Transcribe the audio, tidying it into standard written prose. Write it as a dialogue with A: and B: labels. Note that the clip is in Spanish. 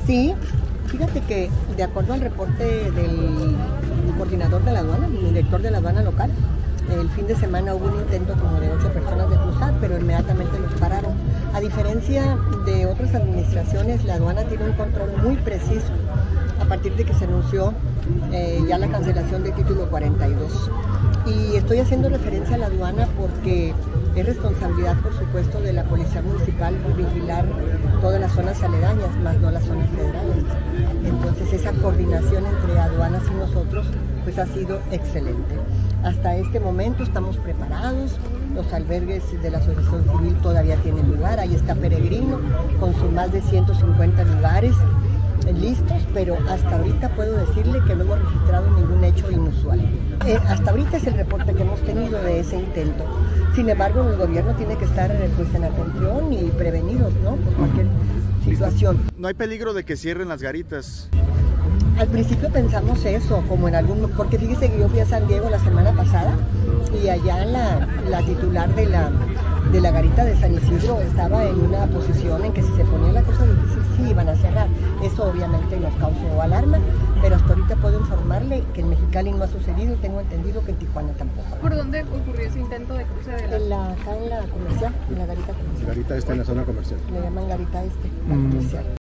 A: Sí, fíjate que de acuerdo al reporte del coordinador de la aduana, el director de la aduana local, el fin de semana hubo un intento como de 8 personas de cruzar, pero inmediatamente los pararon. A diferencia de otras administraciones, la aduana tiene un control muy preciso a partir de que se anunció ya la cancelación del título 42. Y estoy haciendo referencia a la aduana porque es responsabilidad, por supuesto, de la Policía Municipal vigilar todas las zonas aledañas, más no las zonas federales. Entonces esa coordinación entre aduanas y nosotros pues ha sido excelente. Hasta este momento estamos preparados, los albergues de la Asociación Civil todavía tienen lugar, ahí está Peregrino con sus más de 150 lugares listos, pero hasta ahorita puedo decirle que no hemos registrado ningún hecho inusual. Hasta ahorita es el reporte que hemos tenido de ese intento. Sin embargo, el gobierno tiene que estar pues, en atención y prevenidos, ¿no?, por cualquier situación.
B: ¿No hay peligro de que cierren las garitas?
A: Al principio pensamos eso, como en algún... Porque fíjese que yo fui a San Diego la semana pasada y allá la titular de la garita de San Isidro estaba en una posición en que si se ponía la cosa difícil, sí iban a cerrar. Eso obviamente nos causó alarma, pero hasta ahorita puedo informarle que en Mexicali no ha sucedido y tengo entendido que en Tijuana tampoco.
C: ¿Por dónde ocurrió ese intento de cruce de la...?
A: Acá en la comercial, en la garita comercial.
D: Garita está en la zona comercial.
A: Le llaman garita la comercial.